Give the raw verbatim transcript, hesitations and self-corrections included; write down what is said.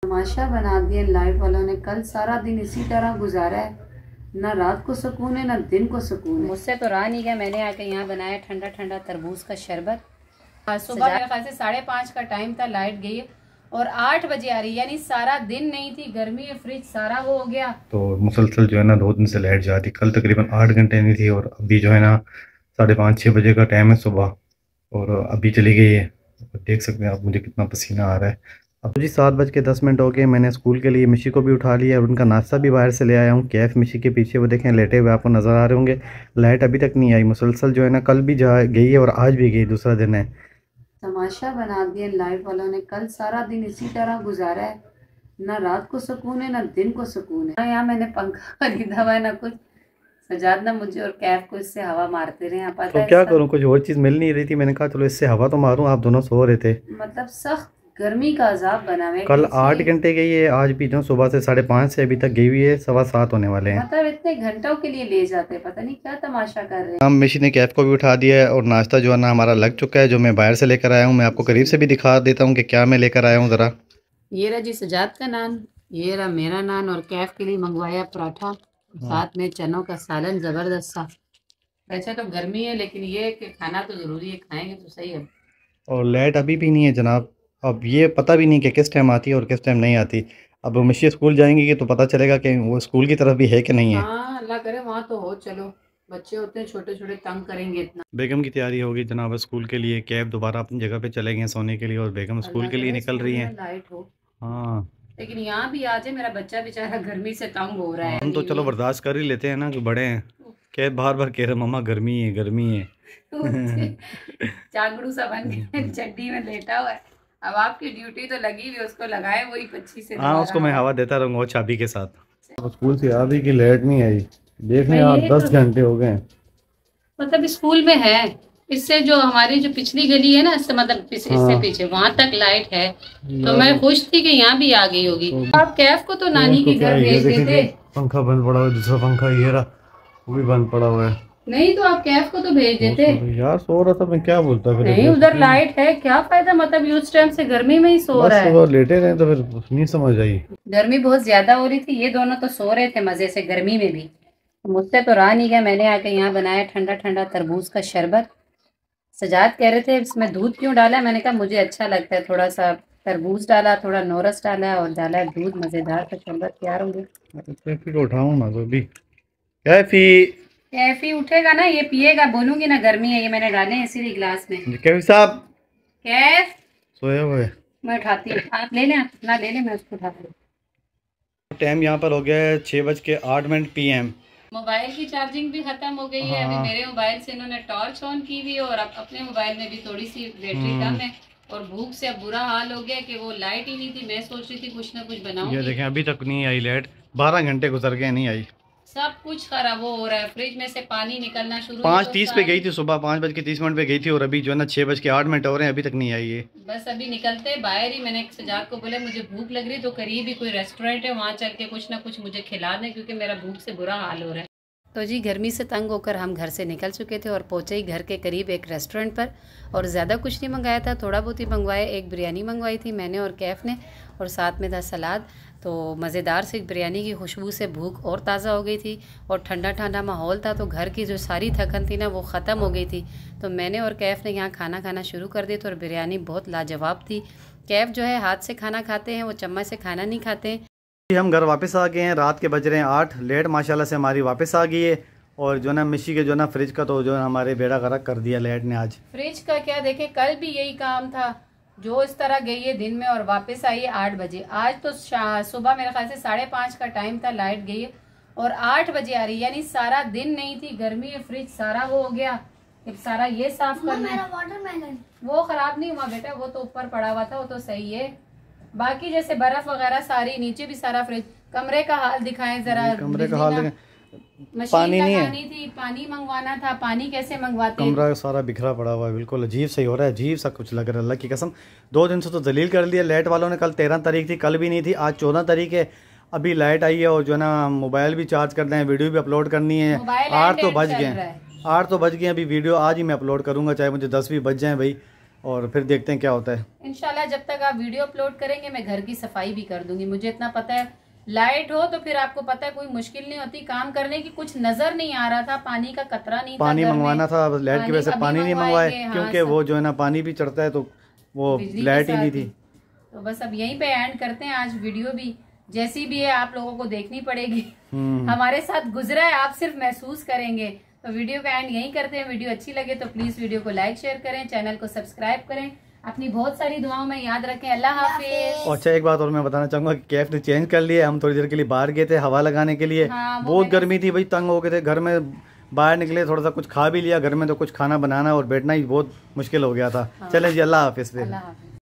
तमाशा बना दिया लाइट वालों ने। कल सारा दिन इसी तरह गुजारा है, ना रात को सुकून है ना दिन को सुकून है। मुझसे तो रहा नहीं गया, मैंने आके यहाँ बनाया ठंडा ठंडा तरबूज का शरबत। सुबह मेरे ख्याल से साढ़े पाँच का टाइम था, लाइट गई और आठ बजे आ रही, यानी सारा दिन नहीं थी, गर्मी है, फ्रिज सारा वो हो गया। तो मुसलसल जो है ना दो दिन से लाइट जाती, कल तकरीबन आठ घंटे नहीं थी और अभी जो है ना साढ़े पाँच छः बजे का टाइम है सुबह और अभी चली गई है। देख सकते हैं आप मुझे कितना पसीना आ रहा है। अब जी सात बज के दस मिनट हो गए। मैंने स्कूल के लिए मिशी को भी उठा लिया और उनका नाश्ता भी बाहर से ले आया हूँ। कैफ मिशी के पीछे वो देखें लेटे हुए आपको नज़र आ रहे होंगे। लाइट अभी तक नहीं आई, मुसलसल जो है ना कल भी जा गई है और आज भी गई, दूसरा दिन है। तमाशा बना दिया लाइट वालों ने। कल सारा दिन इसी तरह गुजारा है, ना रात को सुकून है ना दिन को सुकून है। यहाँ मैंने पंखा खरीदा हुआ है ना कुछ, सजाद ना मुझे और कैफ को इससे हवा मारते रहे। पता तो है क्या करूँ, कुछ और चीज़ मिल नहीं रही थी, मैंने कहा चलो इससे हवा तो मारूं। आप दोनों सो रहे थे, मतलब सख्त गर्मी का अजाब बना हुआ है। कल आठ घंटे गई है, आज भी जो सुबह से साढ़े पाँच से अभी तक गई हुई है, सवा सात होने वाले हैं। मतलब इतने घंटों के लिए ले जाते हैं, पता नहीं क्या तमाशा कर रहे हैं। हम मिशी ने कैफ को भी उठा दिया है और नाश्ता जो है ना हमारा लग चुका है, जो मैं बाहर से लेकर आया हूँ। मैं आपको करीब से भी दिखा देता हूँ कि क्या मैं लेकर आया हूँ ज़रा। ये रहा जी सजाद का नान, ये रहा मेरा नान और कैफ के लिए मंगवाया पराठा, साथ में चनों का सालन ज़बरदस्त सा। वैसे तो गर्मी है लेकिन ये कि खाना तो ज़रूरी है, खाएंगे तो सही है। और लाइट अभी भी नहीं है जनाब, अब ये पता भी नहीं कि किस टाइम आती है और किस टाइम नहीं आती। अब मिशी स्कूल जाएंगी कि तो पता चलेगा कि वो स्कूल की तरफ भी है कि नहीं है। हाँ अल्लाह करे वहाँ तो हो। चलो बच्चे होते हैं छोटे छोटे, तंग करेंगे इतना। बेगम की तैयारी होगी जनाब स्कूल के लिए, कैब दोबारा अपनी जगह पे चले गए सोने के लिए और बेगम स्कूल के लिए निकल रही है। लाइट हो हाँ लेकिन यहाँ भी आ जाए, मेरा बच्चा बेचारा गर्मी से तंग हो रहा है। हम तो चलो बर्दाश्त कर ही लेते हैं ना, कि बड़े हैं। कैब बार बार कह रहे मम्मा गर्मी है गर्मी है। चांगड़ू सा बन के चड्डी में लेटा हुआ है। अब आपकी ड्यूटी तो लगी हुई, उसको लगाए वही पच्चीस से। हाँ उसको मैं हवा देता रहूँगा चाबी के साथ। स्कूल से आ भी कि लाइट नहीं आई, देखने आप दस घंटे हो गए। मतलब स्कूल में है, इससे जो हमारी जो पिछली गली है ना, इससे मतलब इससे हाँ। पीछे वहाँ तक लाइट है, तो मैं खुश थी कि यहाँ भी आ गई होगी। तो आप कैफ को तो नानी के घर भेज देते। पंखा बंद पड़ा हुआ है, दूसरा पंखा ये रहा वो भी बंद पड़ा हुआ है। नहीं तो आप कैफ को तो भेज देते यार, सो रहा था मैं, क्या बोलता फिर। नहीं उधर लाइट है, क्या फायदा, मतलब उस टाइम से गर्मी में ही सो रहा है। लेटे रहे तो फिर नहीं समझ आई। गर्मी बहुत ज्यादा हो रही थी, ये दोनों तो सो रहे थे मजे से गर्मी में भी। मुझसे तो रहा नहीं गया, मैंने आके यहाँ बनाया ठंडा ठंडा तरबूज का शरबत। सजाद कह रहे थे इसमें दूध क्यों डाला है, मैंने कहा मुझे अच्छा लगता है, थोड़ा सा तरबूज डाला, थोड़ा नोरस डाला और डाला दूध। मजेदार सा शरबत तैयार होंगे। कैफी को उठाऊं ना तो भी। कैफी कैफी उठेगा ना, ये पिएगा, बोलूंगी ना गर्मी है, ये मैंने डाले हैं इसीलिए गिलास में। कैफी साहब कैफ सोए हुए, मैं उठाती हूँ, आप ले लें, अपना ले लें, मैं उसको उठाती हूँ। टाइम यहाँ पर हो गया है छः बज के आठ मिनट पी एम। मोबाइल की चार्जिंग भी खत्म हो गई है। हाँ। अभी मेरे मोबाइल से इन्होंने टॉर्च ऑन की हुई और अब अपने मोबाइल में भी थोड़ी सी बैटरी कम है और भूख से अब बुरा हाल हो गया कि वो लाइट ही नहीं थी। मैं सोच रही थी कुछ ना कुछ बनाऊं। ये देखें अभी तक नहीं आई लाइट, बारह घंटे गुजर गए नहीं आई। सब कुछ खराब हो रहा है, फ्रिज में से पानी निकलना शुरू। पाँच तीस पे गई थी सुबह, पाँच बज के तीस मिनट पे गई थी और अभी जो है ना छः बज के आठ मिनट हो रहे हैं, अभी तक नहीं आई है। बस अभी निकलते बाहर ही मैंने सजाद को बोला मुझे भूख लग रही, तो करीब ही कोई रेस्टोरेंट है, वहाँ चल के कुछ ना कुछ मुझे खिला दें क्योंकि मेरा भूख से बुरा हाल हो रहा है। तो जी गर्मी से तंग होकर हम घर से निकल चुके थे और पहुँचे ही घर के करीब एक रेस्टोरेंट पर। और ज़्यादा कुछ नहीं मंगाया था, थोड़ा बहुत ही मंगवाया। एक बिरयानी मंगवाई थी मैंने और कैफ ने और साथ में था सलाद। तो मज़ेदार से बिरयानी की खुशबू से भूख और ताज़ा हो गई थी और ठंडा ठंडा माहौल था, तो घर की जो सारी थकन थी ना वो ख़त्म हो गई थी। तो मैंने और कैफ़ ने यहाँ खाना खाना शुरू कर दिया था और बिरयानी बहुत लाजवाब थी। कैफ़ जो है हाथ से खाना खाते हैं, वो चम्मच से खाना नहीं खाते। हम घर वापस आ गए हैं, रात के बज रहे हैं आठ। लेट माशाल्लाह से हमारी वापस आ गई है और जो ना मिशी के जो ना फ्रिज का तो जो है हमारे बेड़ा गर्क कर दिया लेट ने आज। फ्रिज का क्या देखें, कल भी यही काम था, जो इस तरह गई है दिन में और वापस आई है आठ बजे। आज तो सुबह मेरे ख्याल से साढ़े पाँच का टाइम था, लाइट गई है और आठ बजे आ रही, यानी सारा दिन नहीं थी, गर्मी है, फ्रिज सारा वो हो गया। अब सारा ये साफ करना है। वाटरमेलन वो खराब नहीं हुआ बेटा, वो तो ऊपर पड़ा हुआ था, वो तो सही है। बाकी जैसे बर्फ वगैरह सारी नीचे भी सारा फ्रिज। कमरे का हाल दिखाएं जरा। कमरे का हाल देखें, पानी नहीं है, थी पानी मंगवाना था, पानी कैसे मंगवाते? कमरा सारा बिखरा पड़ा हुआ है, बिल्कुल अजीब सही हो रहा है, अजीब सा कुछ लग रहा है। अल्लाह की कसम दो दिन से तो जलील कर लिया लाइट वालों ने। कल तेरह तारीख थी, कल भी नहीं थी, आज चौदह तारीख है, अभी लाइट आई है और जो है ना मोबाइल भी चार्ज करना है, वीडियो भी अपलोड करनी है। आठ तो बज गए, आठ तो बज गए, अभी वीडियो आज ही मैं अपलोड करूँगा, चाहे मुझे दस भी बज जाए भाई। और फिर देखते हैं क्या होता है। इंशाल्लाह जब तक आप वीडियो अपलोड करेंगे मैं घर की सफाई भी कर दूंगी। मुझे इतना पता है लाइट हो तो फिर आपको पता है कोई मुश्किल नहीं होती काम करने की। कुछ नजर नहीं आ रहा था, पानी का कतरा नहीं पानी था, मंगवाना था, लाइट की वजह से पानी नहीं मंगवाए हाँ, क्योंकि वो जो है ना पानी भी चढ़ता है तो वो लाइट ही नहीं थी। तो बस अब यहीं पे एंड करते हैं। आज वीडियो भी जैसी भी है आप लोगों को देखनी पड़ेगी, हमारे साथ गुजरा है, आप सिर्फ महसूस करेंगे। तो वीडियो का एंड यहीं करते हैं। वीडियो अच्छी लगे तो प्लीज वीडियो को लाइक शेयर करें, चैनल को सब्सक्राइब करें, अपनी बहुत सारी दुआओं में याद रखें। अल्लाह हाफिज। अच्छा एक बात और मैं बताना चाहूंगा कि कैफ ने चेंज कर लिया। हम थोड़ी देर के लिए बाहर गए थे हवा लगाने के लिए। हाँ, बहुत गर्मी थी भाई, तंग हो गए थे। घर में बाहर निकले, थोड़ा सा कुछ खा भी लिया। घर में तो कुछ खाना बनाना और बैठना ही बहुत मुश्किल हो गया था। हाँ। चले जी, अल्लाह हाफिज।